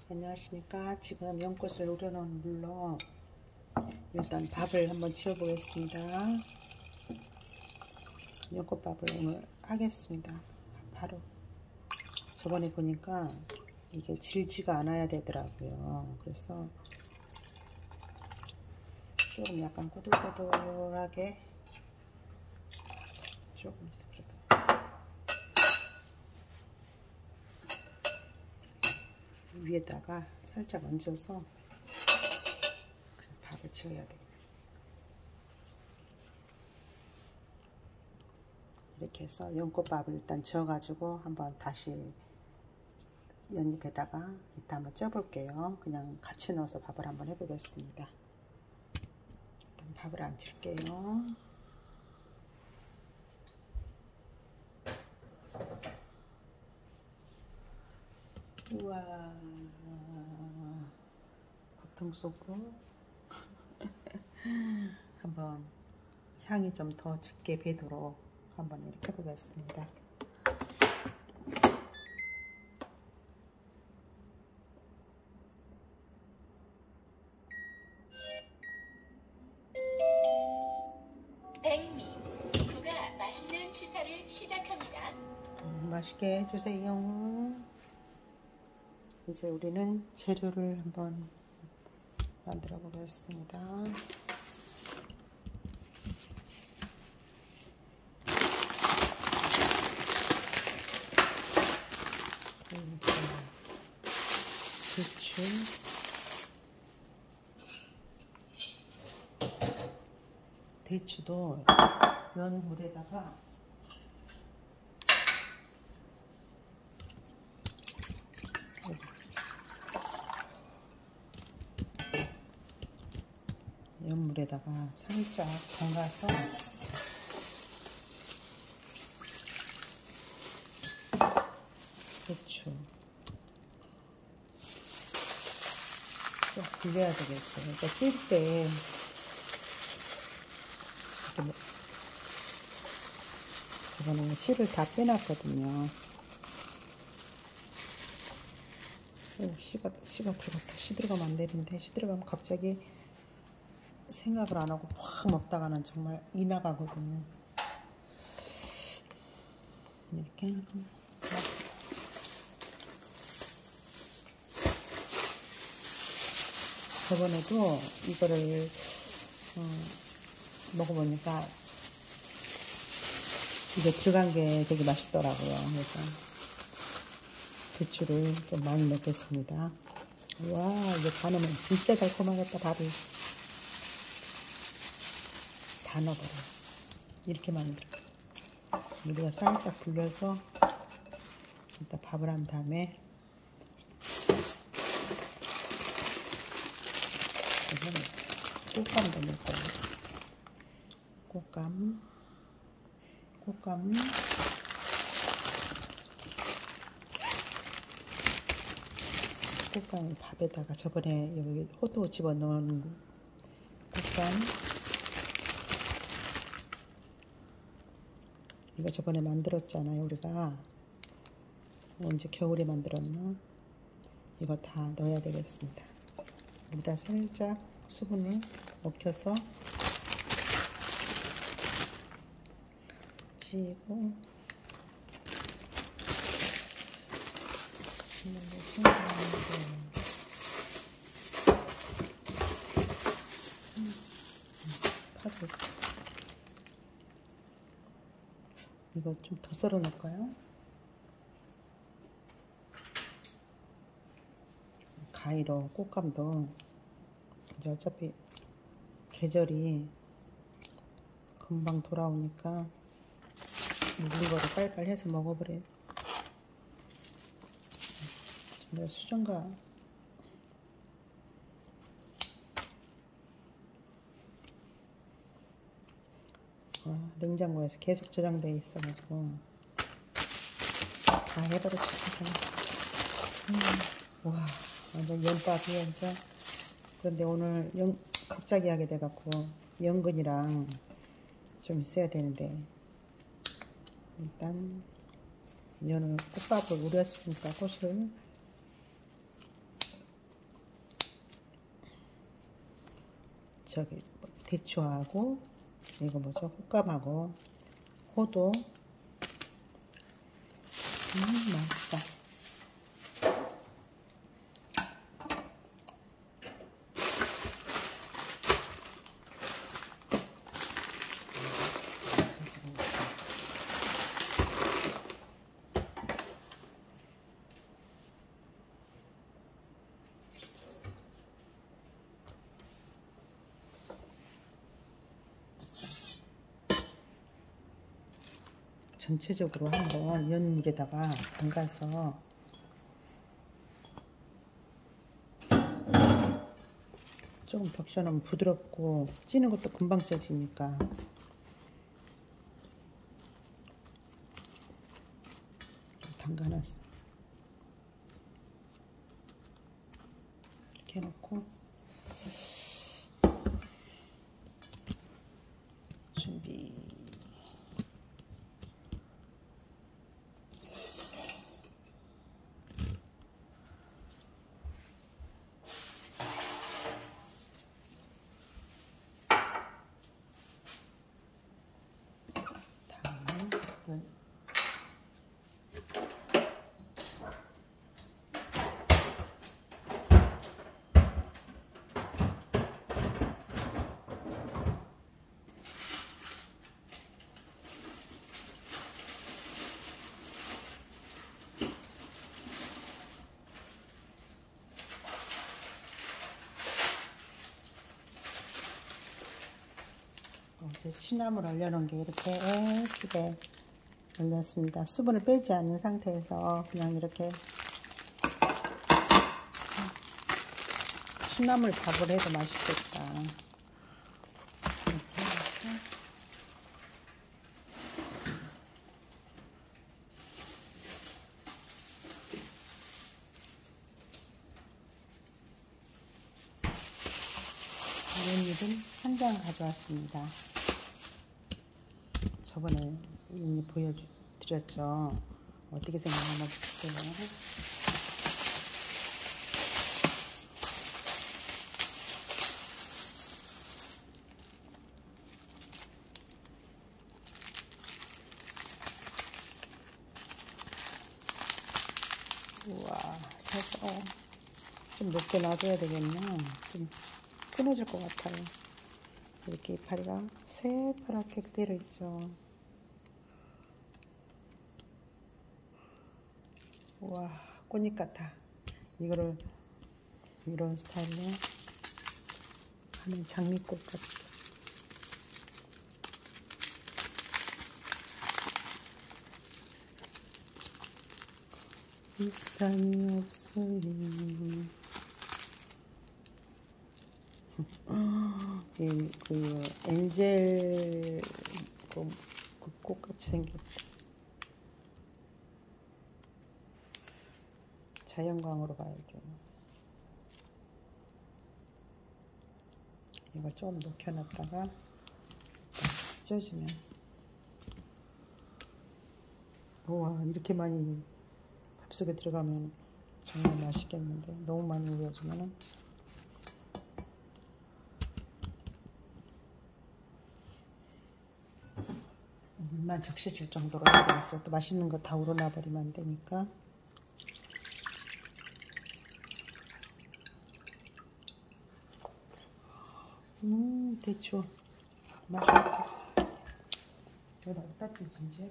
안녕하십니까. 지금 연꽃을 우려놓은 물로 일단 밥을 한번 지어 보겠습니다. 연꽃밥을 오늘 하겠습니다. 바로 저번에 보니까 이게 질지가 않아야 되더라고요. 그래서 조금 약간 꼬들꼬들하게 조금 위에다가 살짝 얹어서 그냥 밥을 지어야 돼요. 이렇게 해서 연꽃밥을 일단 지어가지고 한번 다시 연잎에다가 이따 한번 쪄볼게요. 그냥 같이 넣어서 밥을 한번 해보겠습니다. 일단 밥을 안 칠게요. 우와, 보통 속으로 한번 향이 좀 더 짙게 배도록 한번 이렇게 해보겠습니다. 백미, 구가 맛있는 취사를 시작합니다. 맛있게 해주세요. 이제 우리는 재료를 한번 만들어 보겠습니다. 대추, 대추도 면 물에다가 연물에다가 살짝 담가서 대추 좀 불려야 되겠어요. 그러니까 찔 때 저번에 씨를 다 빼놨거든요. 씨가 들어갔다. 씨 들어가면 안 되는데 씨 들어가면 갑자기 생각을 안 하고 확 먹다가는 정말 이 나가거든요. 이렇게 저번에도 이거를 먹어보니까 이게 들어간 게 되게 맛있더라고요. 그래서 대추를 좀 많이 넣겠습니다. 와, 이거 다 넣으면 진짜 달콤하겠다. 밥이 다 넣어버려. 이렇게 만들어. 우리가 살짝 불려서 일단 밥을 한 다음에 꽃감도 넣을 거예요. 꽃감을 밥에다가 저번에 여기 호두 집어넣은 꽃감, 이거 저번에 만들었잖아요. 우리가 언제 겨울에 만들었나? 이거 다 넣어야 되겠습니다. 여기다 살짝 수분을 먹혀서 찌고 파도 이거 좀 더 썰어 놓을까요? 가위로 꽃감도 이제 어차피 계절이 금방 돌아오니까 묵은 거를 빨리빨리 해서 먹어버려. 내가 수정가 냉장고에서 계속 저장돼 있어가지고 다 해버렸습니다. 와, 완전 연밥이 완전. 그런데 오늘 갑자기 하게 돼갖고 연근이랑 좀 있어야 되는데 일단 면을 꽃밥을 우렸으니까 꽃을 저기 대추하고 이거 뭐죠? 호감하고 호도. 맛있다. 전체적으로 한번 연물에다가 담가서 조금 덕셔놓으면 부드럽고 찌는 것도 금방 쪄지니까. 좀 담가놨어. 이렇게 해놓고 준비. 이제 취나물 얼려놓은 게 이렇게 예쁘게 얼렸습니다. 수분을 빼지 않는 상태에서 그냥 이렇게 취나물 밥을 해도 맛있겠다. 이렇게 해서 이런 한 장 가져왔습니다. 저번에 이미 보여드렸죠. 어떻게 생각하나 볼게요. 우와, 살짝 좀 높게 놔줘야 되겠네. 좀 끊어질 것 같아요. 이렇게 이파리가 새파랗게 그대로 있죠. 우와, 꽃잎 같아. 이거를 이런 스타일로 하면 장미꽃 같아. 우산이 없어요. 그 엔젤 그 꽃같이 생겼다. 자연광으로 봐야죠. 이걸 좀 녹여놨다가 쪄주면, 우와, 이렇게 많이 밥속에 들어가면 정말 맛있겠는데, 너무 많이 우려주면은. 물만 적셔질 정도로 해야 되겠어. 또 맛있는 거 다 우러나 버리면 안 되니까. 대추 맛있겠다. 여기다 어디다 찌지 이제?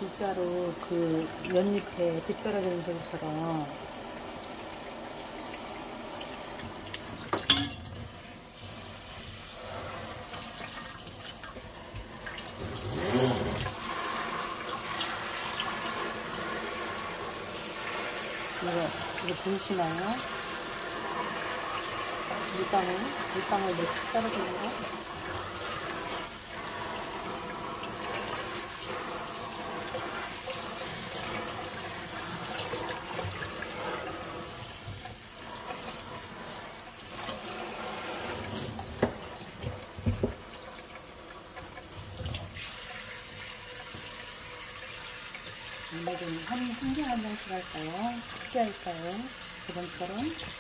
진짜로 그 연잎에 빛 떨어지는 소리처럼 이거 보이시나요? 물방울 몇 떨어지는 거? 오늘은 한 개 한 장씩 할까요? 크게 할까요? 저번처럼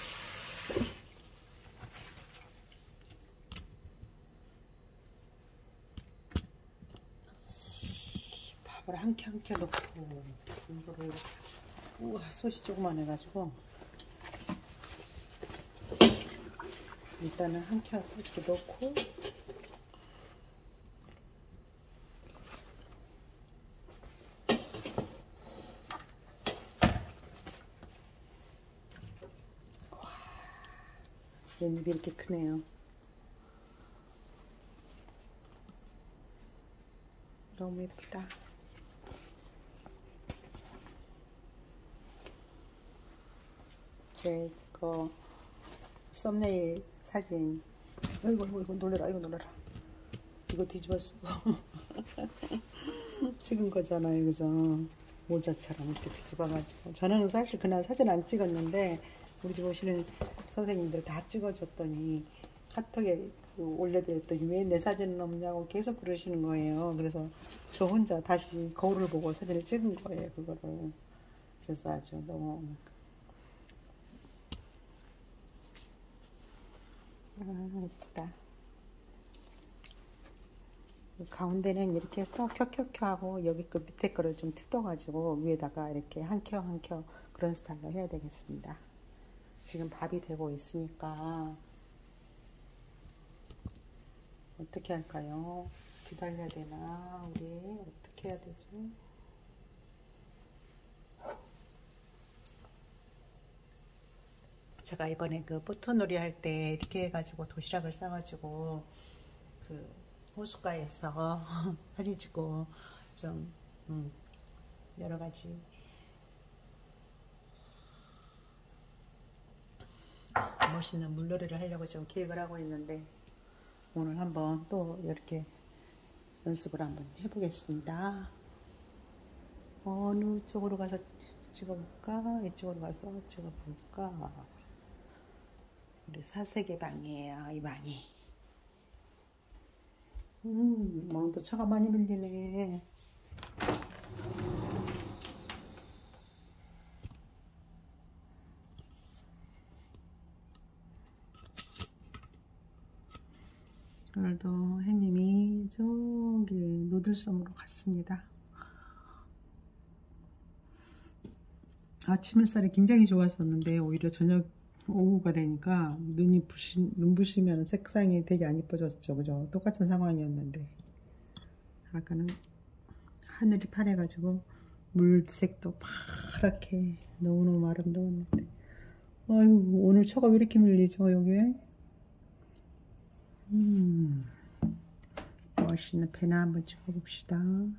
밥을 한 켜 넣고 이거를 우와 솥이 조그만 해가지고 일단은 한 켜 이렇게 넣고 연잎이 이렇게 크네요. 너무 예쁘다. 제 거 썸네일 사진. 이거 놀래라. 이거 뒤집어 쓰고 찍은 거잖아요, 그죠? 모자처럼 이렇게 뒤집어가지고. 저는 사실 그날 사진 안 찍었는데 우리 집 오시는 선생님들 다 찍어줬더니 카톡에 올려드렸더니 왜 내 사진은 없냐고 계속 그러시는 거예요. 그래서 저 혼자 다시 거울을 보고 사진을 찍은 거예요, 그거를. 그래서 아주 너무 예쁘다. 가운데는 이렇게 해서 켜켜켜 하고 여기 그 밑에 거를 좀 뜯어가지고 위에다가 이렇게 한 켜 그런 스타일로 해야 되겠습니다. 지금 밥이 되고 있으니까 어떻게 할까요? 기다려야 되나? 우리 어떻게 해야 되죠? 제가 이번에 그 포토놀이 할 때 이렇게 해가지고 도시락을 싸가지고 그 호숫가에서 사진 찍고 좀 여러 가지 멋있는 물놀이를 하려고 지금 계획을 하고 있는데 오늘 한번 또 이렇게 연습을 한번 해보겠습니다. 어느 쪽으로 가서 찍어볼까? 이쪽으로 가서 찍어볼까? 우리 사색의 방이에요, 이 방이. 오늘도 차가 많이 밀리네. 오늘도 해님이 저기 노들섬으로 갔습니다. 아침 햇살이 굉장히 좋았었는데 오히려 저녁 오후가 되니까 눈부시면 색상이 되게 안 이뻐졌죠, 그죠? 똑같은 상황이었는데 아까는 하늘이 파래가지고 물색도 파랗게 너무너무 아름다웠는데 아유 오늘 차가 왜 이렇게 밀리죠 여기에? 멋있는 배나 한번 찍어봅시다.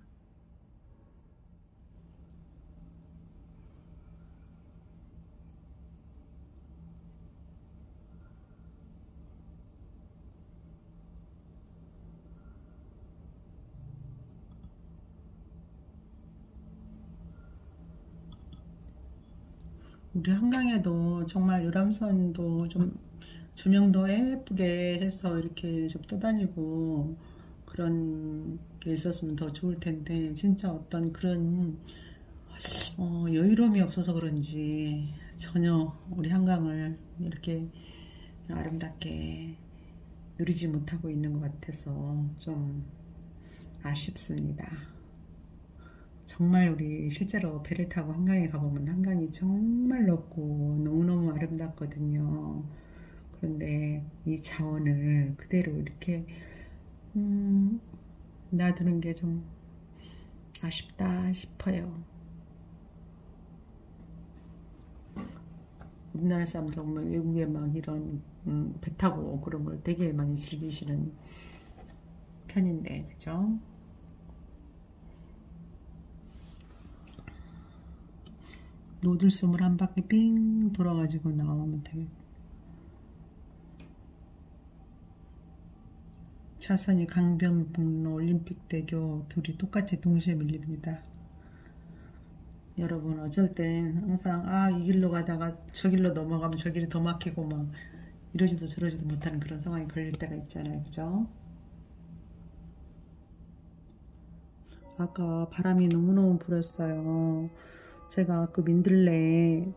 우리 한강에도 정말 유람선도 좀 조명도 예쁘게 해서 이렇게 좀 떠다니고 그런 게 있었으면 더 좋을 텐데 진짜 어떤 그런 여유로움이 없어서 그런지 전혀 우리 한강을 이렇게 아름답게 누리지 못하고 있는 것 같아서 좀 아쉽습니다. 정말 우리 실제로 배를 타고 한강에 가보면 한강이 정말 넓고 너무너무 아름답거든요. 그런데 이 자원을 그대로 이렇게 놔두는 게 좀 아쉽다 싶어요. 우리나라 사람들 보면 외국에 막 이런 배 타고 그런 걸 되게 많이 즐기시는 편인데, 그죠? 노들섬을 한 바퀴 빙 돌아가지고 나오면 되겠다. 차선이 강변북로 올림픽대교 둘이 똑같이 동시에 밀립니다. 여러분 어쩔 땐 항상 이 길로 가다가 저 길로 넘어가면 저 길이 더 막히고 막 이러지도 저러지도 못하는 그런 상황이 걸릴 때가 있잖아요. 그죠? 아까 바람이 너무너무 불었어요. 제가 그 민들레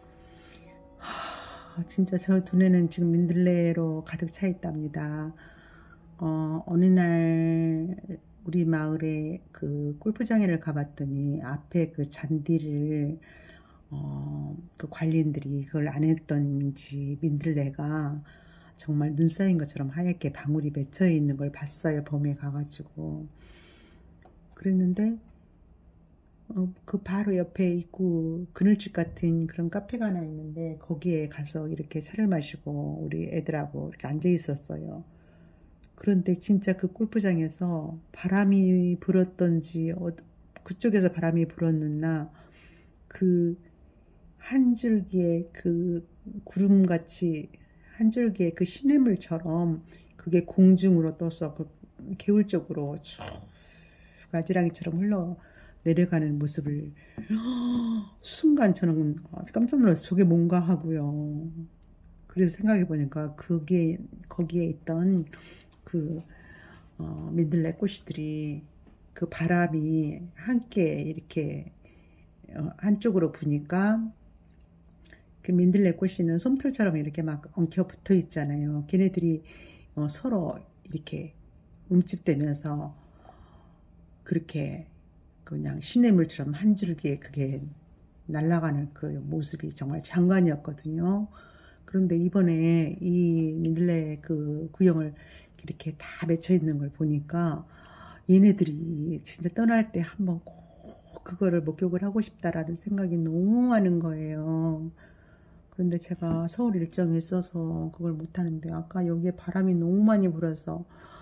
진짜 저 두뇌는 지금 민들레로 가득 차 있답니다. 어느 날 우리 마을에 그 골프장에를 가봤더니 앞에 그 잔디를 그 관리인들이 그걸 안 했던지 민들레가 정말 눈 쌓인 것처럼 하얗게 방울이 맺혀 있는 걸 봤어요. 봄에 가가지고. 그랬는데 그 바로 옆에 있고 그늘집 같은 그런 카페가 하나 있는데 거기에 가서 이렇게 차를 마시고 우리 애들하고 이렇게 앉아 있었어요. 그런데 진짜 그 골프장에서 바람이 불었던지 그쪽에서 바람이 불었느냐 그 한 줄기의 그 구름같이 한 줄기의 그 시냇물처럼 그게 공중으로 떠서 그 개울 쪽으로 쭉 가지랑이처럼 흘러 내려가는 모습을 순간 저는 깜짝 놀라서 저게 뭔가 하고요. 그래서 생각해 보니까 그게 거기에 있던 그 민들레 꽃이들이 그 바람이 함께 이렇게 한쪽으로 부니까 그 민들레 꽃이는 솜털처럼 이렇게 막 엉켜 붙어 있잖아요. 걔네들이 서로 이렇게 움집대면서 그렇게 그냥 시냇물처럼 한 줄기에 그게 날아가는 그 모습이 정말 장관이었거든요. 그런데 이번에 이 민들레 그 구형을 이렇게 다 맺혀 있는 걸 보니까 얘네들이 진짜 떠날 때 한번 꼭 그거를 목격을 하고 싶다라는 생각이 너무 많은 거예요. 그런데 제가 서울 일정이 있어서 그걸 못하는데 아까 여기에 바람이 너무 많이 불어서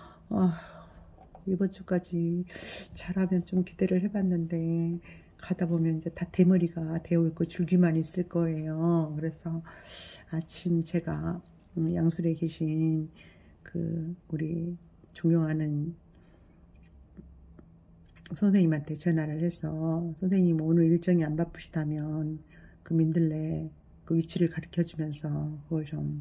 이번 주까지 잘하면 좀 기대를 해봤는데 가다 보면 이제 다 대머리가 되어 있고 줄기만 있을 거예요. 그래서 아침 제가 양술에 계신 그 우리 존경하는 선생님한테 전화를 해서 선생님 오늘 일정이 안 바쁘시다면 그 민들레 그 위치를 가르쳐 주면서 그걸 좀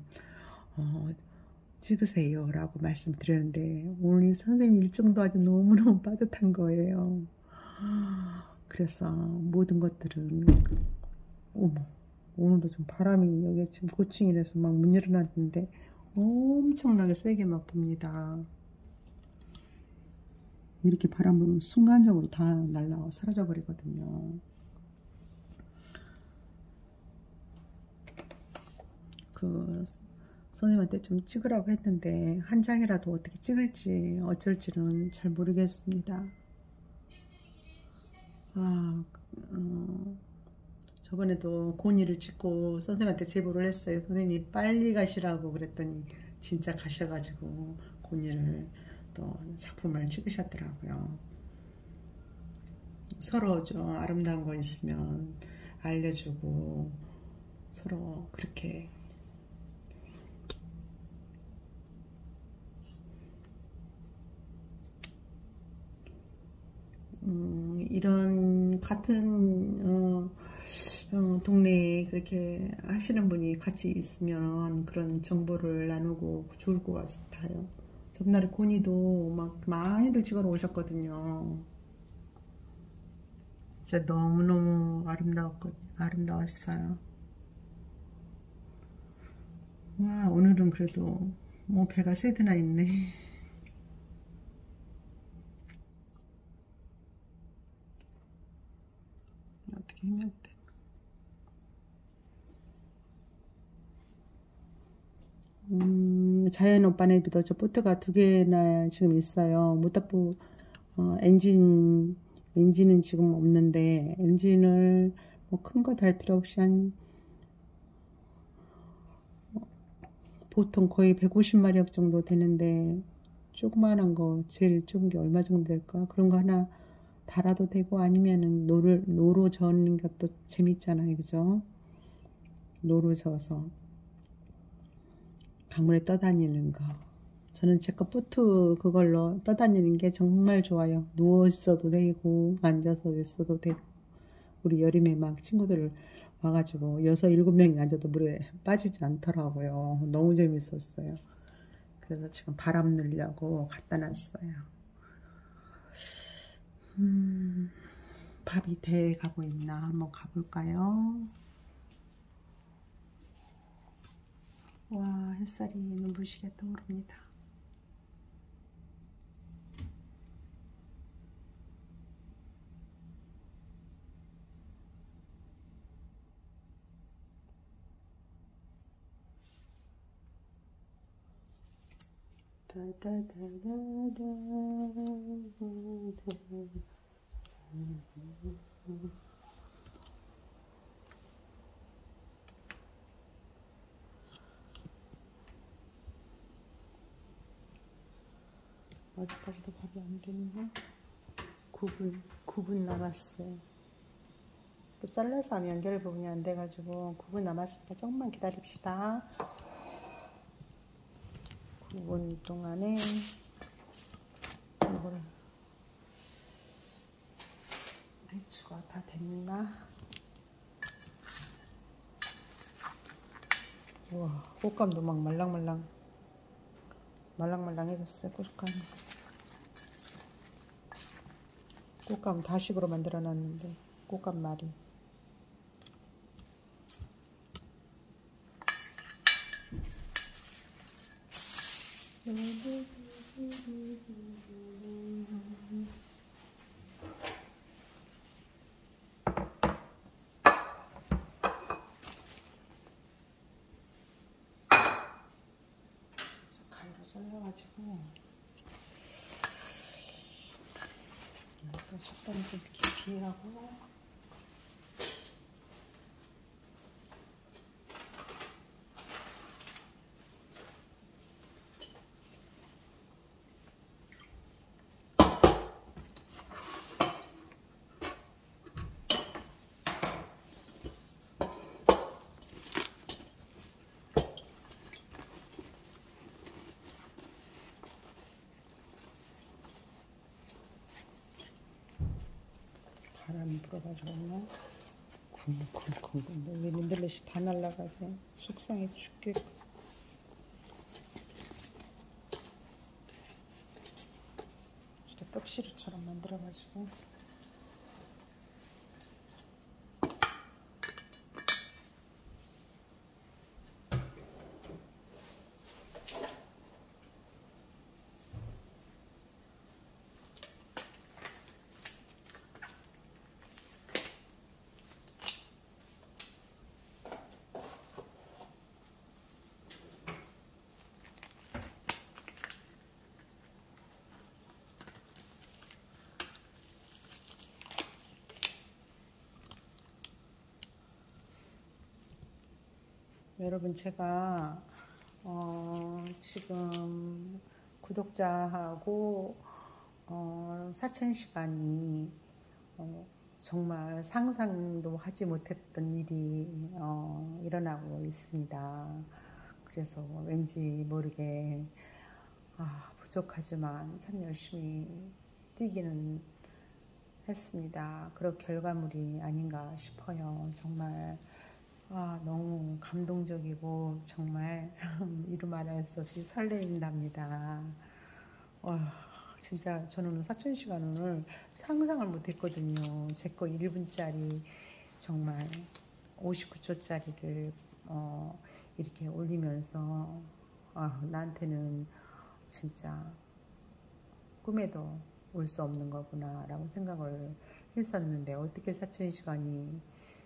찍으세요 라고 말씀드렸는데 오늘 선생님 일정도 아주 너무너무 빠듯한 거예요. 그래서 모든 것들은 오늘도 좀 바람이 여기 지금 고층이라서 막 문 열어놨는데 엄청나게 세게 막 붑니다. 이렇게 바람 불면 순간적으로 다 날라와 사라져 버리거든요. 그 선생님한테 좀 찍으라고 했는데 한 장이라도 어떻게 찍을지 어쩔지는 잘 모르겠습니다. 저번에도 고니를 찍고 선생님한테 제보를 했어요. 선생님 빨리 가시라고 그랬더니 진짜 가셔가지고 고니를 또 작품을 찍으셨더라고요. 서로 좀 아름다운 거 있으면 알려주고 서로 그렇게 이런 같은 동네에 그렇게 하시는 분이 같이 있으면 그런 정보를 나누고 좋을 것 같아요. 전날에 고니도 막 많이들 찍으러 오셨거든요. 진짜 너무너무 아름다웠어요. 와, 오늘은 그래도 뭐 배가 세드나 있네. 어떻게 하면 돼? 자연 오빠네 비도 저 보트가 2개나 지금 있어요. 모닥불 엔진 엔진은 지금 없는데 엔진을 뭐 큰 거 달 필요 없이 한 보통 거의 150마력 정도 되는데 조그만한 거 제일 적은 게 얼마 정도 될까? 그런 거 하나 달아도 되고 아니면은 노로 저는 것도 재밌잖아요, 그죠? 노로 저어서 강물에 떠다니는 거. 저는 제 거 보트 그걸로 떠다니는 게 정말 좋아요. 누워 있어도 되고 앉아서 있어도 되고. 우리 여름에 막 친구들 와가지고 6-7명이 앉아도 물에 빠지지 않더라고요. 너무 재밌었어요. 그래서 지금 바람 넣으려고 갖다 놨어요. 밥이 돼 가고 있나 한번 가볼까요? 와, 햇살이 눈부시게 떠오릅니다. 아직까지도 밥이 안 됐나? 9분 남았어요. 또 잘라서 하면 연결 부분이 안 돼가지고 9분 남았으니까 조금만 기다립시다. 9분 동안에 이거를 배추가 다 됐나? 우와, 꽃감도 막 말랑말랑해졌어요. 꽃감 다식으로 만들어 놨는데 꽃감 말이 가위로 잘라가지고 속단이 좀 깊이 하고 바람이 불어가지고 쿵쿵쿵쿵 왜 민들레시 다 날라가게 속상해 죽겠고. 이렇게 떡시루처럼 만들어가지고 여러분, 제가 지금 구독자하고 4,000시간이 정말 상상도 하지 못했던 일이 일어나고 있습니다. 그래서 왠지 모르게 부족하지만 참 열심히 뛰기는 했습니다. 그런 결과물이 아닌가 싶어요. 정말 너무 감동적이고 정말 이루 말할 수 없이 설레인답니다. 와, 진짜 저는 4,000시간을 상상을 못했거든요. 제 거 1분짜리 정말 59초짜리를 이렇게 올리면서 나한테는 진짜 꿈에도 올 수 없는 거구나 라고 생각을 했었는데 어떻게 4,000시간이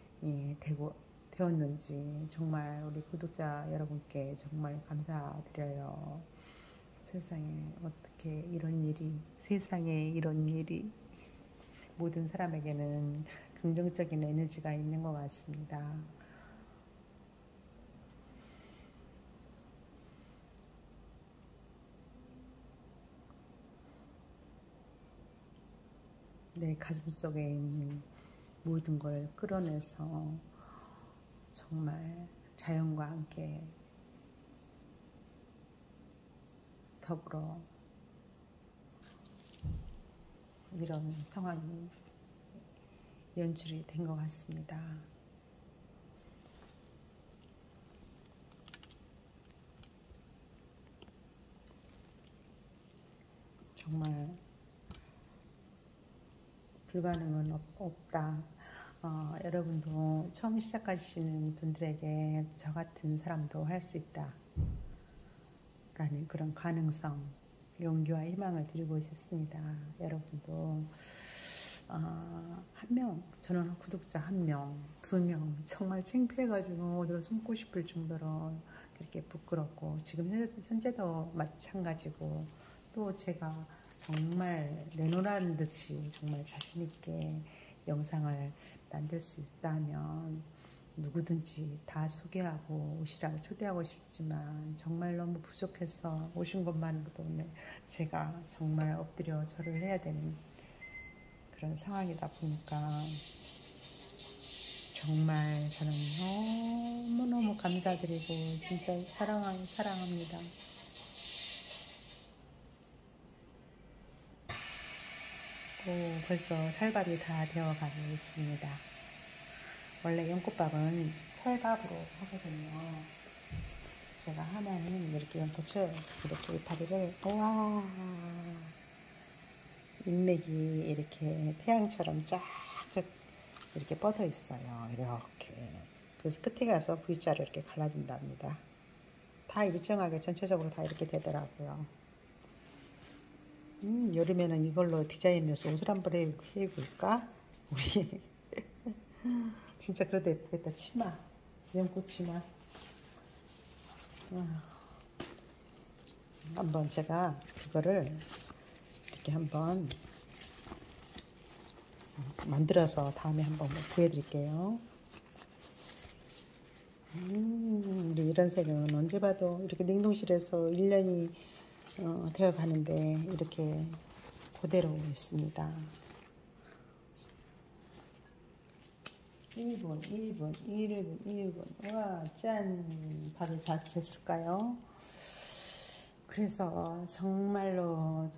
되었는지 정말 우리 구독자 여러분께 정말 감사드려요. 세상에 이런 일이 모든 사람에게는 긍정적인 에너지가 있는 것 같습니다. 내 가슴 속에 있는 모든 걸 끌어내서 정말 자연과 함께 더불어 이런 상황이 연출이 된 것 같습니다. 정말 불가능은 없다. 여러분도 처음 시작하시는 분들에게 저 같은 사람도 할 수 있다 라는 그런 가능성, 용기와 희망을 드리고 싶습니다. 여러분도 한 명, 저는 구독자 1명, 2명 정말 창피해가지고 어디로 숨고 싶을 정도로 그렇게 부끄럽고, 지금 현재도 마찬가지고, 또 제가 정말 내놓으라는 듯이 정말 자신있게 영상을 만들 수 있다면 누구든지 다 소개하고 오시라고 초대하고 싶지만 정말 너무 부족해서 오신 것만으로도 제가 정말 엎드려 절을 해야 되는 그런 상황이다 보니까 정말 저는 너무너무 감사드리고 진짜 사랑합니다. 벌써 쌀밥이 다 되어가고 있습니다. 원래 연꽃밥은 쌀밥으로 하거든요. 제가 하나는 이렇게 연꽃을 이렇게 이파리를 인맥이 이렇게 태양처럼 쫙쫙 이렇게 뻗어 있어요. 이렇게. 그래서 끝에 가서 V자로 이렇게 갈라진답니다. 다 일정하게 전체적으로 다 이렇게 되더라고요. 여름에는 이걸로 디자인해서 옷을 한번 해입을까? 우리 진짜 그래도 예쁘겠다. 치마, 연꽃 치마. 한번 제가 그거를 이렇게 한번 만들어서 다음에 한번 보여드릴게요. 우리 이런 색은 언제 봐도 이렇게 냉동실에서 1년이 되어 가는데 이렇게 그대로 있습니다. 1분. 와, 짠! 밥이 다 됐을까요? 그래서 정말로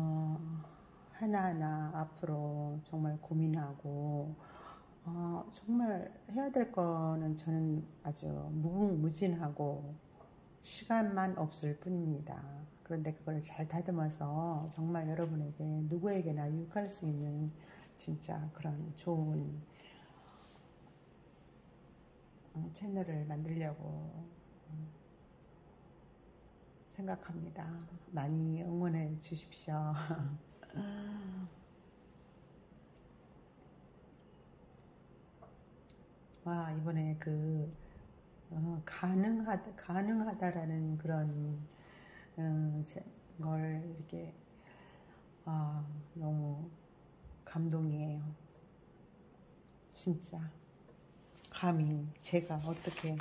하나하나 앞으로 정말 고민하고 정말 해야 될 거는 저는 아주 무궁무진하고 시간만 없을 뿐입니다. 그런데 그걸 잘 다듬어서 정말 여러분에게 누구에게나 유익할 수 있는 진짜 그런 좋은 채널을 만들려고 생각합니다. 많이 응원해 주십시오. 와, 이번에 가능하다라는 그런 걸 이렇게 너무 감동이에요. 진짜 감히 제가 어떻게,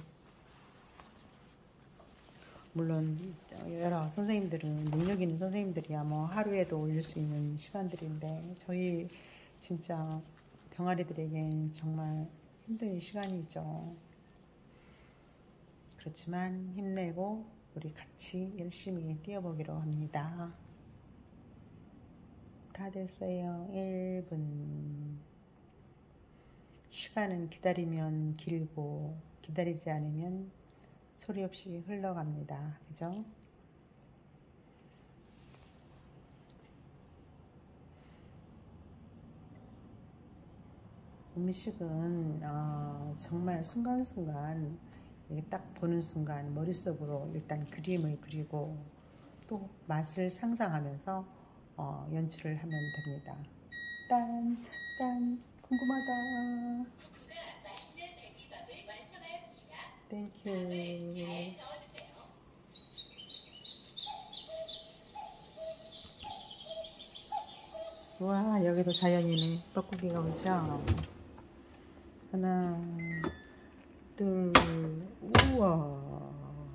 물론 여러 선생님들은 능력 있는 선생님들이야 뭐 하루에도 올릴 수 있는 시간들인데 저희 진짜 병아리들에겐 정말 힘든 시간이죠. 그렇지만 힘내고 우리 같이 열심히 뛰어보기로 합니다. 다 됐어요. 1분. 시간은 기다리면 길고 기다리지 않으면 소리 없이 흘러갑니다. 그죠? 음식은 정말 순간순간 딱 보는 순간 머릿속으로 일단 그림을 그리고 또 맛을 상상하면서 연출을 하면 됩니다. 딴 궁금하다. 부부가 맛있는 백미밥을 완성하였습니다. 땡큐. 잘 저어주세요. 와, 여기도 자연이네. 뻐꾸기가 오죠? 하나, 둘, 우와.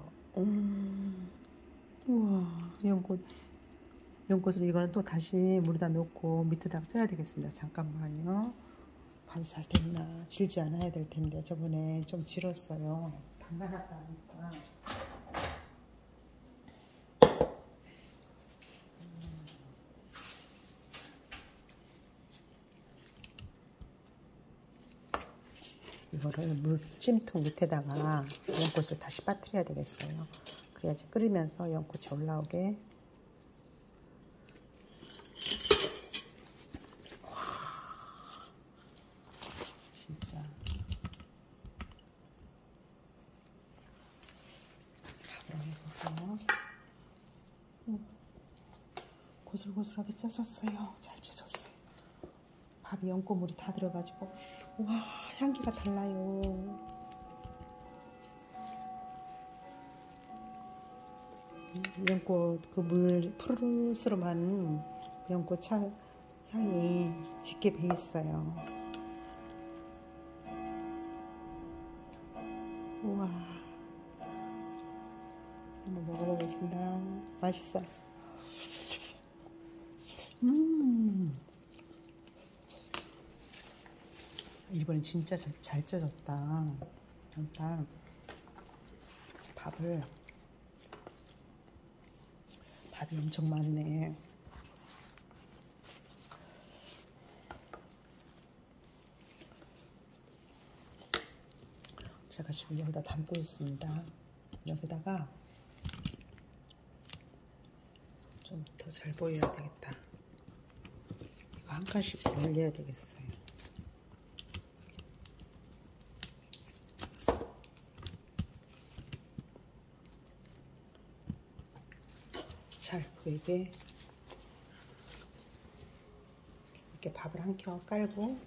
우와. 연꽃을 이거는 또 다시 물에다 넣고 밑에다가 쪄야 되겠습니다. 잠깐만요. 밥이 잘 됐나? 질지 않아야 될 텐데 저번에 좀 질었어요. 담가놨다 하니까. 이거를 물찜통 밑에다가 연꽃을 다시 빠뜨려야 되겠어요. 그래야지 끓이면서 연꽃이 올라오게. 와, 진짜. 밥을 해보세요. 고슬고슬하게 쪄졌어요. 잘 쪄졌어요. 밥이 연꽃물이 다 들어가지고 와, 향기가 달라요. 연꽃 그 물 푸르스름한 연꽃 차 향이 짙게 배 있어요. 우와, 한번 먹어보겠습니다. 맛있어. 이번엔 진짜 잘 쪄졌다. 일단 밥이 엄청 많네. 제가 지금 여기다 담고 있습니다. 여기다가 좀 더 잘 보여야 되겠다. 이거 한 칸씩 올려야 되겠어요. 잘 보이게 이렇게 밥을 한 켜 깔고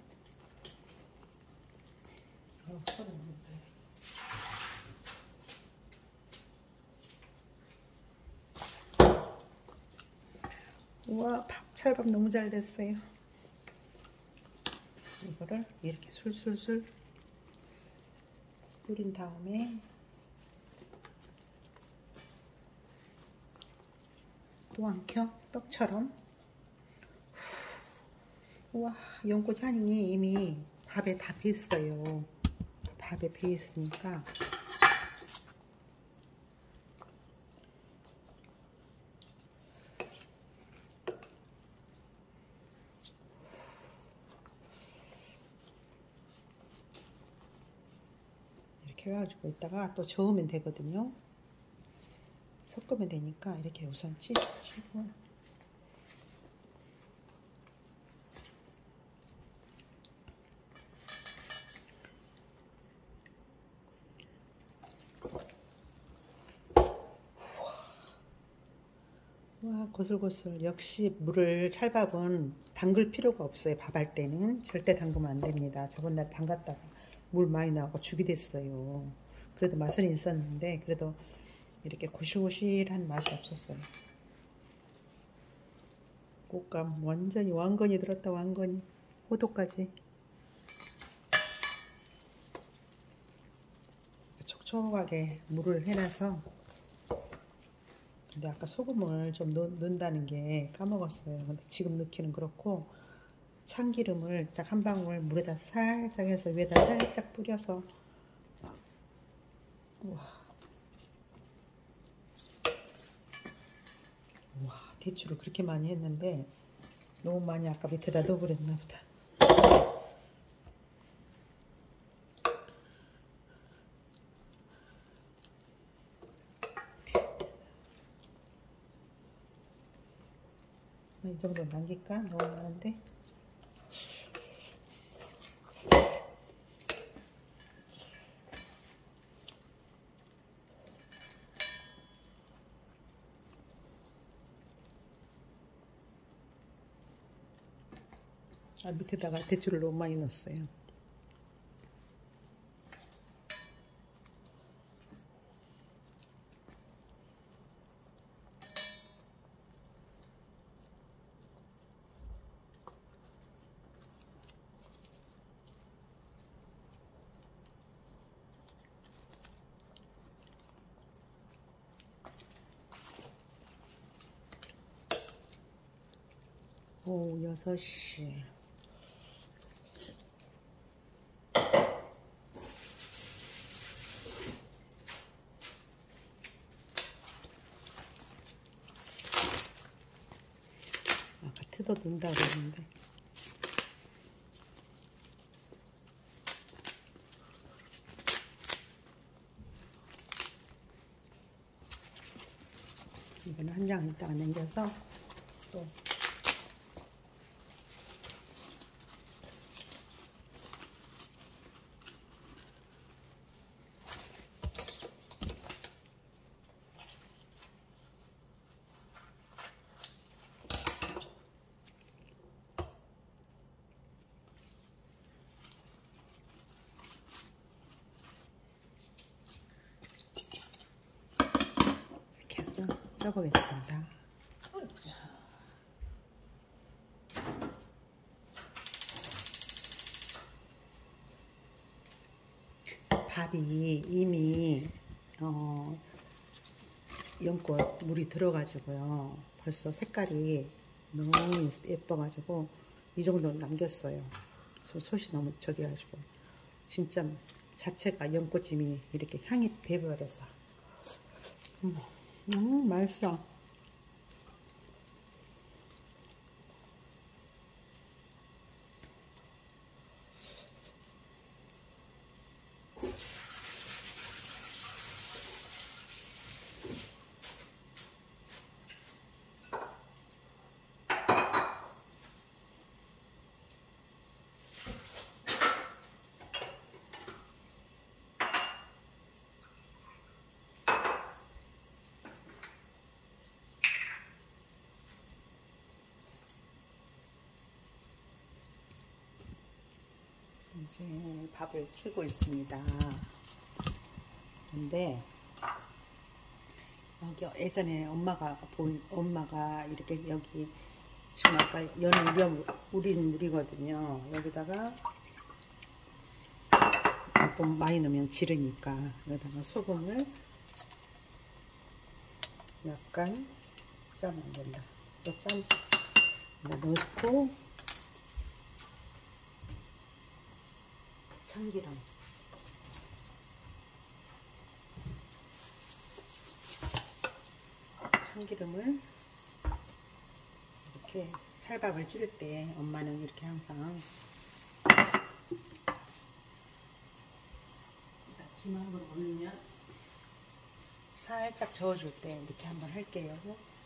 우와, 찰밥 너무 잘 됐어요. 이거를 이렇게 술술술 뿌린 다음에 또 한 켜 떡처럼. 우와, 연꽃 향이 이미 밥에 다 배있어요. 밥에 배있으니까 이렇게 해가지고 이따가 또 저으면 되거든요. 섞으면 되니까 이렇게 우선 찌고 와, 고슬고슬. 역시 물을 찰밥은 담글 필요가 없어요. 밥 할 때는 절대 담그면 안 됩니다. 저번 날 담갔다가 물 많이 나오고 죽이 됐어요. 그래도 맛은 있었는데 그래도 이렇게 고실고실한 맛이 없었어요. 꽃감 완전히 왕건이 들었다. 왕건이 호두까지 촉촉하게 물을 해놔서. 근데 아까 소금을 좀 넣는다는 게 까먹었어요. 근데 지금 넣기는 그렇고 참기름을 딱 한 방울 물에다 살짝 해서 위에다 살짝 뿌려서. 우와, 우와, 대추를 그렇게 많이 했는데 너무 많이 아까 밑에다 넣어버렸나 보다. 이 정도 남길까? 너무 많은데. 아, 밑에다가 대추를 너무 많이 넣었어요. 오후 6시. 아까 뜯어둔다 그랬는데. 이거는 한 장 이따가 남겨서 또 이렇게 해서 쪄보겠습니다. 밥이 이미 연꽃 물이 들어가지고요. 벌써 색깔이 너무 예뻐가지고 이 정도 남겼어요. 솥이 너무 저기가지고 진짜 자체가 연꽃찜이 이렇게 향이 배버렸어. 맛있어. 이제 밥을 켜고 있습니다. 근데 여기 예전에 엄마가 이렇게 여기 지금 아까 연 우린 물이거든요. 여기다가 좀 많이 넣으면 지르니까 여기다가 소금을 약간 짜면 안 된다. 넣고 참기름을 이렇게 찰밥을 찌를 때 엄마는 이렇게 항상 기막으로 올리면 살짝 저어줄 때 이렇게 한번 할게요.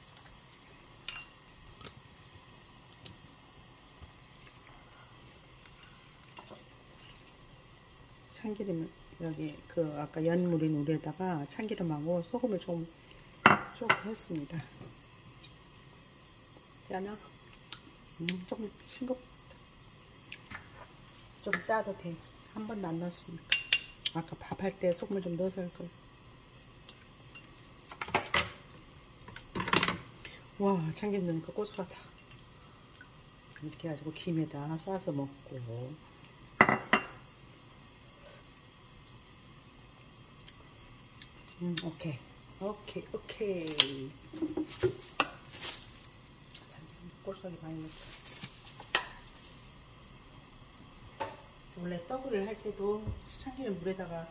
참기름을 여기 아까 연물인 물에다가 참기름하고 소금을 조금 했습니다. 짜나? 조금 싱겁다. 좀 짜도 돼. 한 번도 안 넣었으니까. 아까 밥할 때 소금을 좀 넣어서 할 거예요. 와, 참기름 넣으니까 고소하다. 이렇게 해가지고 김에다 싸서 먹고. 오케이. 참기름 고소하게 많이 넣자. 원래 떡을 할 때도 참기름 물에다가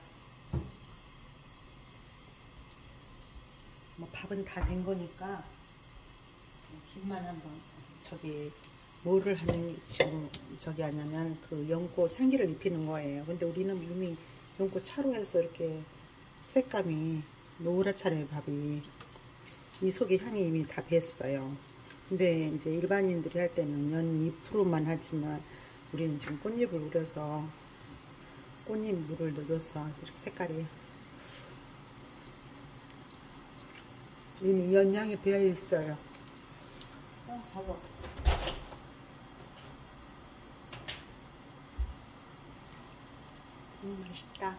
뭐 밥은 다 된 거니까 김만 한번 뭐를 하는 지금 하냐면 그 연꽃 향기를 입히는 거예요. 근데 우리는 이미 연꽃 차로 해서 이렇게 색감이 노랗잖아요. 밥이 이 속에 향이 이미 다 뱄어요. 근데 이제 일반인들이 할 때는 연 잎으로만 하지만 우리는 지금 꽃잎을 우려서 꽃잎 물을 넣어서 이렇게 색깔이 이미 연향이 배어 있어요. 더워. 맛있다.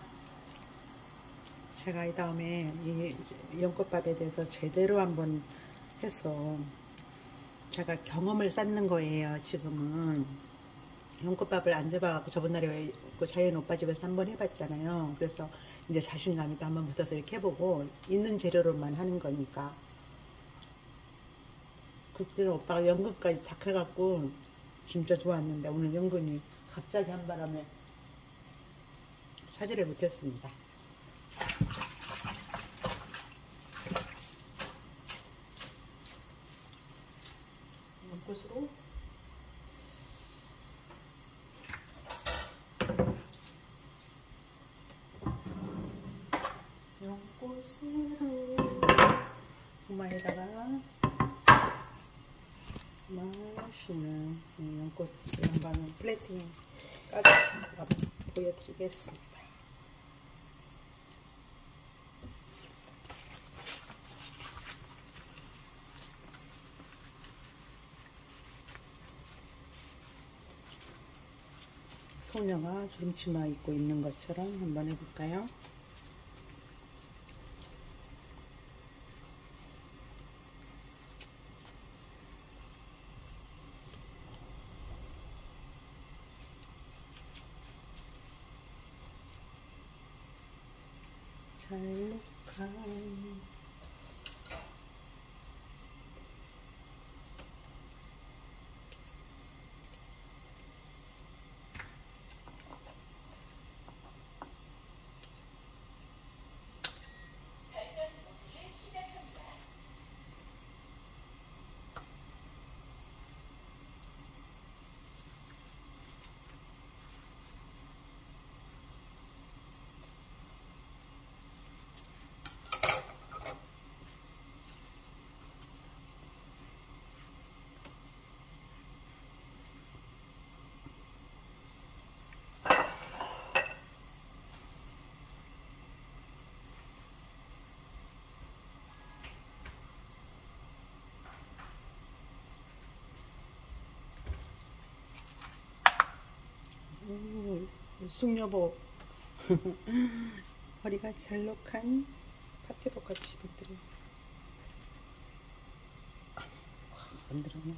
제가 이 다음에 이 연꽃밥에 대해서 제대로 한번 해서 제가 경험을 쌓는 거예요. 지금은 연꽃밥을 안 줘봐갖고 저번날에 그 자연 오빠 집에서 한번 해봤잖아요. 그래서 이제 자신감이 또 한번 붙어서 이렇게 해보고 있는 재료로만 하는 거니까 그때는 오빠가 연근까지 다 해갖고 진짜 좋았는데 오늘 연근이 갑자기 한 바람에 사지를 못했습니다. 연꽃으로 고마에다가 맛있는 연꽃 양반은 플레이팅까지 보여드리겠습니다. 소녀가 주름치마 입고 있는 것처럼 한번 해볼까요? 잘록한 절전 모드를 시작합니다. 숙녀복 허리가 잘록한 파티복 같이 입더니 안 들었네.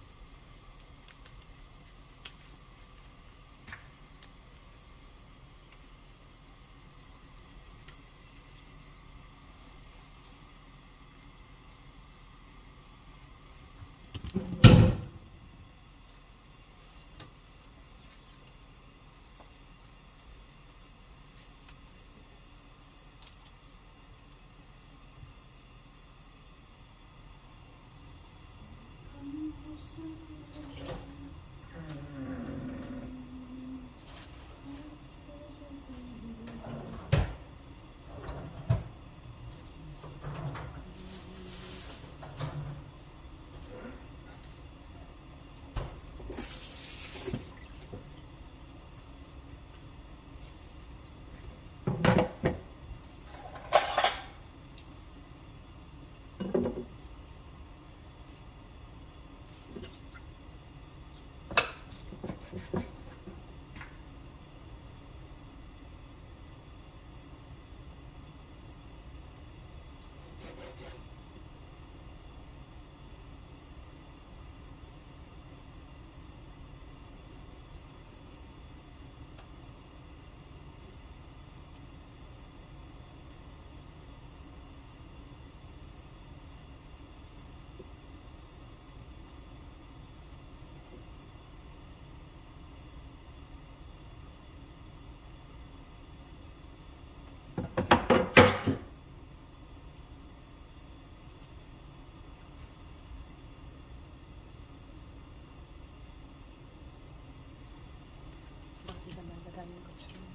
머리가 날아다니는 것처럼.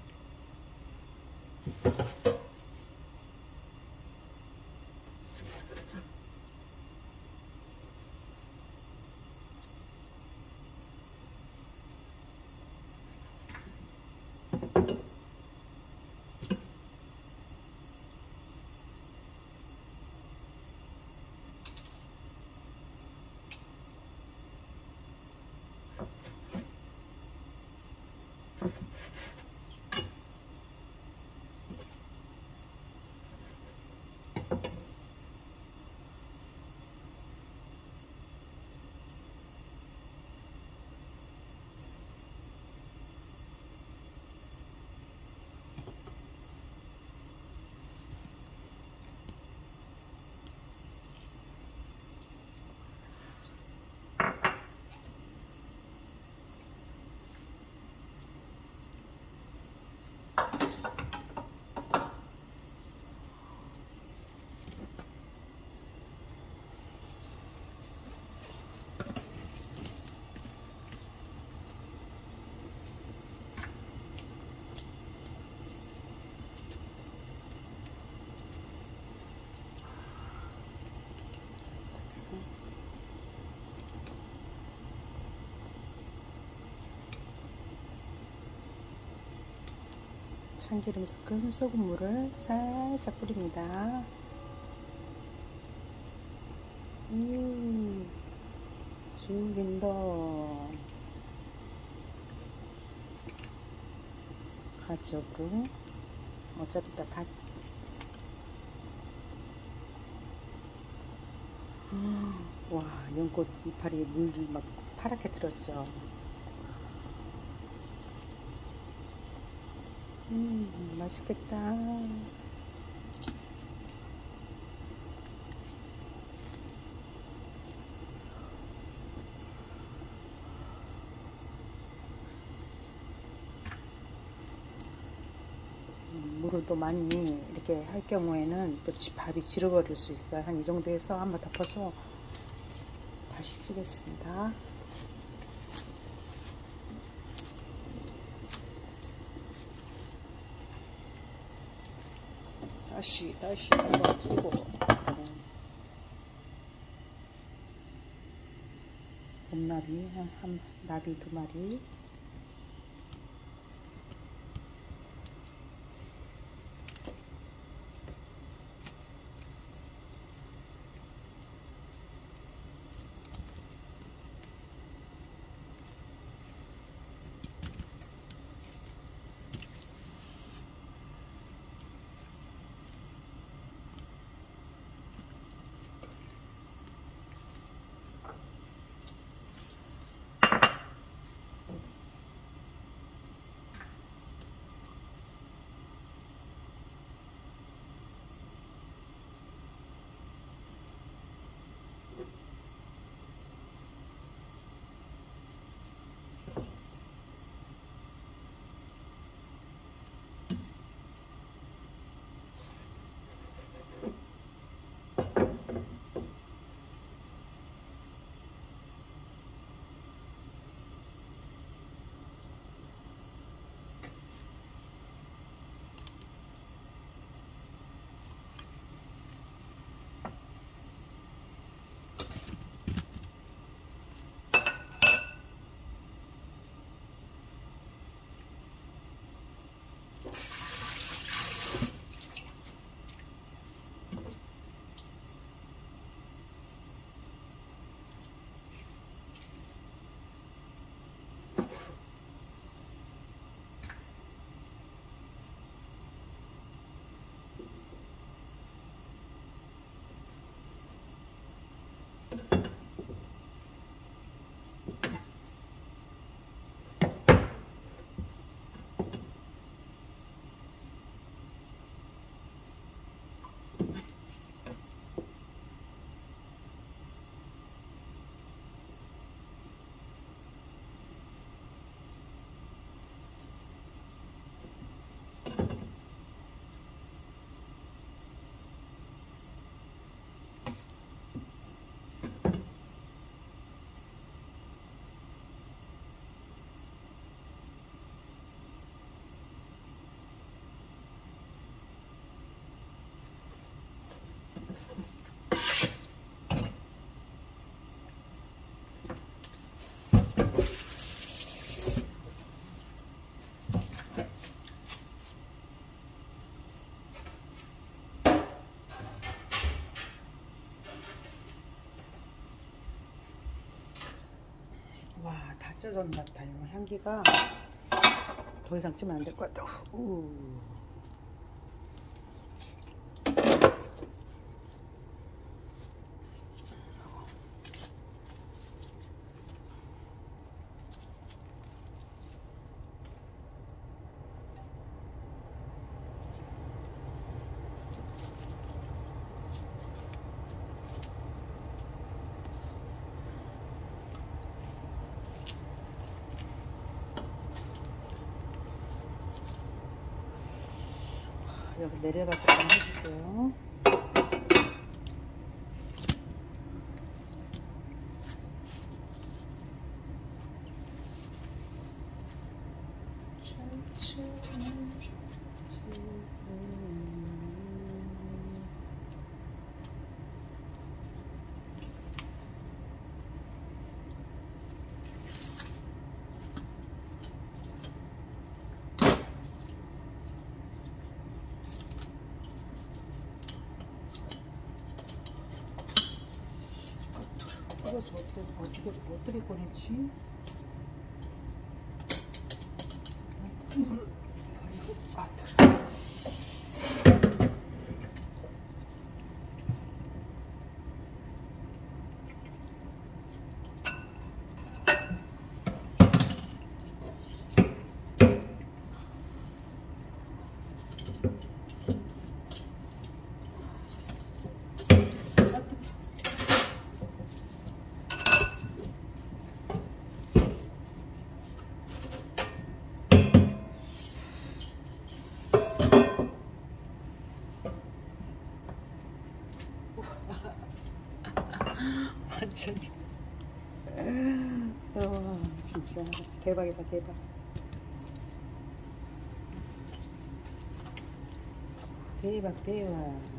참기름 섞은 소금물을 살짝 뿌립니다. 죽인다. 가지으로 어차피 다 와, 연꽃 이파리 물 막 파랗게 들었죠. 맛있겠다. 물을 또 많이 이렇게 할 경우에는 또 밥이 질어버릴 수 있어요. 한 이 정도 해서 한번 덮어서 다시 찌겠습니다. 다시 한번 찌고 봄나비 한 나비 2마리. 와, 다 쪄진 것 같아요. 향기가 더 이상 찌면 안 될 것 같아요. 여기 내려가지고 한번 해줄게요. 뜨거워서 어떻게 꺼냈지? 물을 버리고 뜨거워. 완전히 진짜 대박이다 대박. 대박.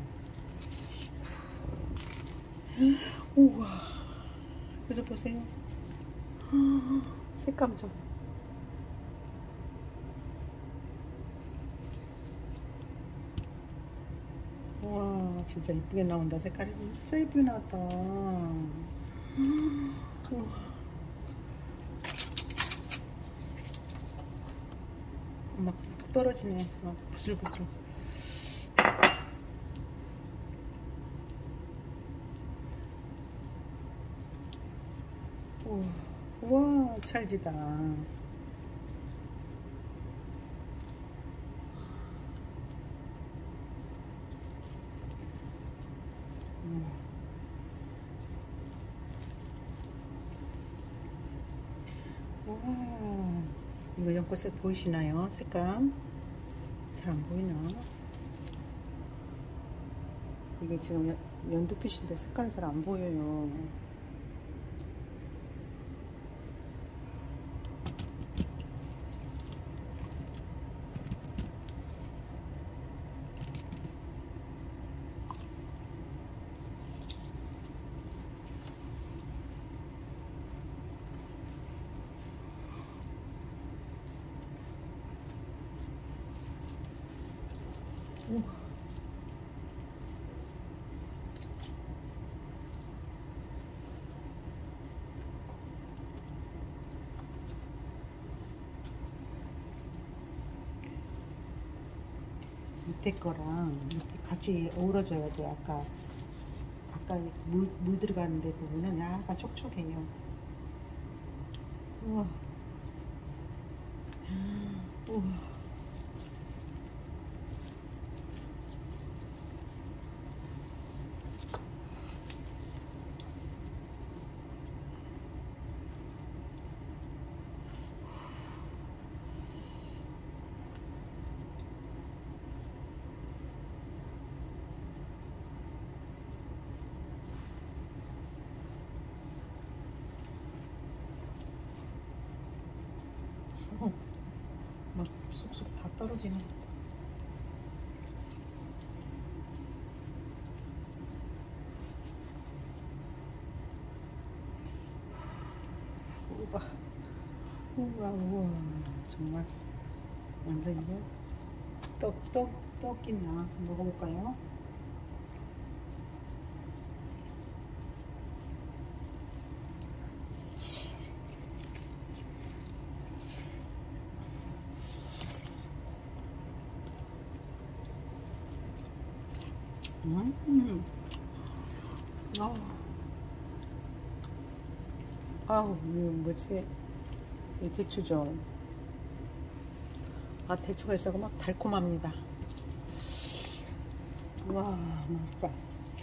우와, 그저 보세요. 색감 좀. 와, 진짜 이쁘게 나온다. 색깔이 진짜 이쁘게 나왔다. 우와. 막 툭 떨어지네. 막 부슬부슬. 우와, 찰지다. 와, 이거 연꽃색 보이시나요? 색감 잘 안 보이나? 이게 지금 연두빛인데 색깔이 잘 안 보여요. 밑에 거랑 이렇게 같이 어우러져야 돼. 아까 물 들어가는 데 보면은 약간 촉촉해요. 우와. 우와. 막 쏙쏙 다 떨어지네. 우와, 정말 완전 이거 떡이나 먹어볼까요? 아우, 이거 뭐지? 이 대추죠. 아, 대추가 있어서 막 달콤합니다. 와, 맛있다.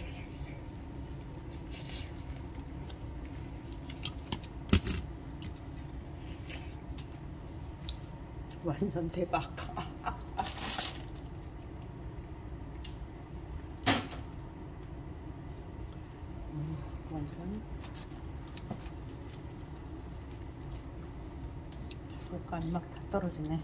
완전 대박. 완전 약간 막 다 떨어지네.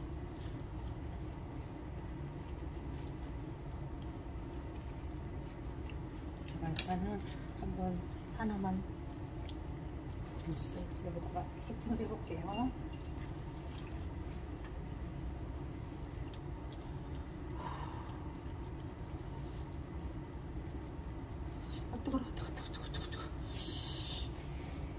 제가 일단은 한번 하나만 여기다가 세팅을 해볼게요. 뜨거워.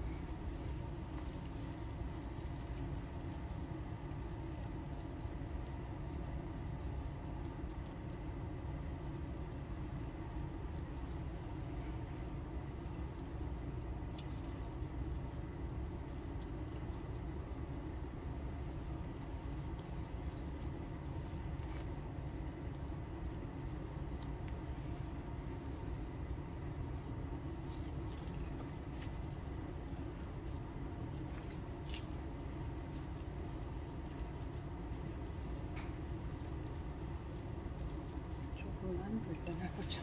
올려놔보자.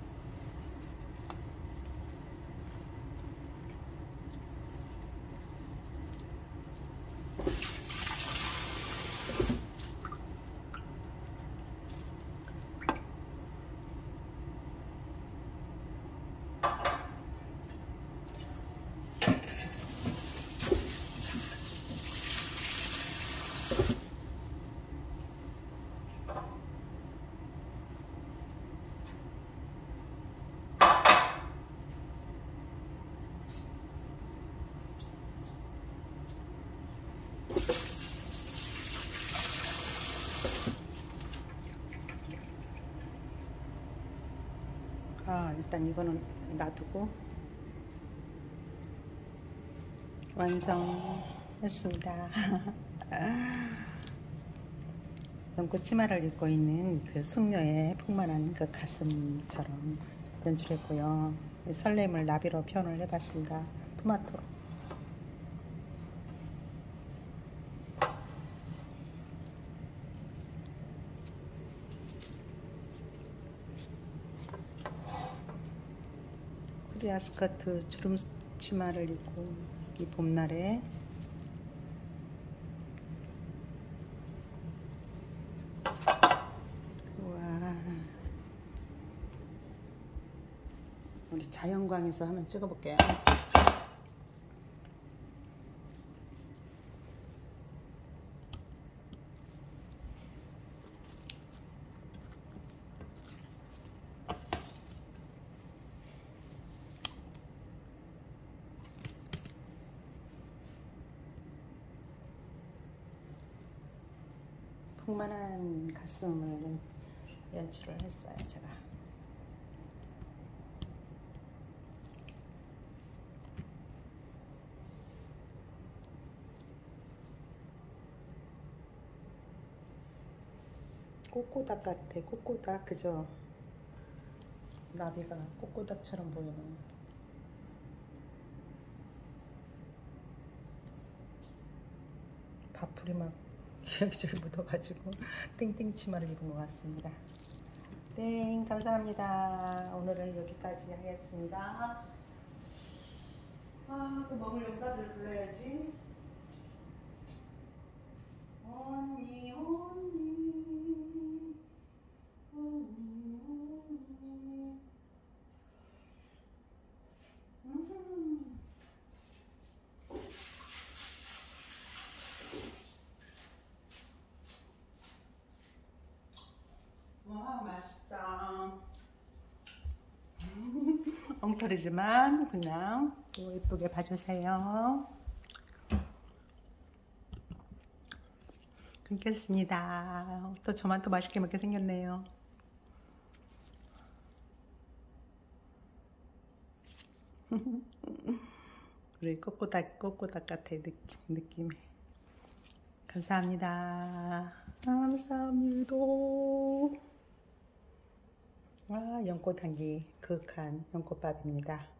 일단 이거는 놔두고 완성했습니다. 연꽃 치마를 입고 있는 그 숙녀의 풍만한 그 가슴처럼 연출했고요. 설렘을 나비로 표현을 해봤습니다. 토마토로. 프리아 스커트 주름 치마를 입고 이 봄날에 우와, 우리 자연광에서 한번 찍어볼게요. 풍만한 가슴을 연출을 했어요, 제가. 꼬꼬닭 같아, 꼬꼬닭, 그죠? 나비가 꼬꼬닭처럼 보이네. 밥풀이 막 여기저기 묻어가지고 땡땡 치마를 입은 것 같습니다. 땡, 감사합니다. 오늘은 여기까지 하겠습니다. 또 먹을 용사들 불러야지. 언니, 언니, 언니, 언니. 와, 맛있다. 엉터리지만 그냥 예쁘게 봐주세요. 끊겠습니다. 또 저만 또 맛있게 먹게 생겼네요. 우리 꼬꼬닭 같아, 느낌이. 감사합니다. 감사합니다. 연꽃 향기 그윽한 연꽃밥입니다.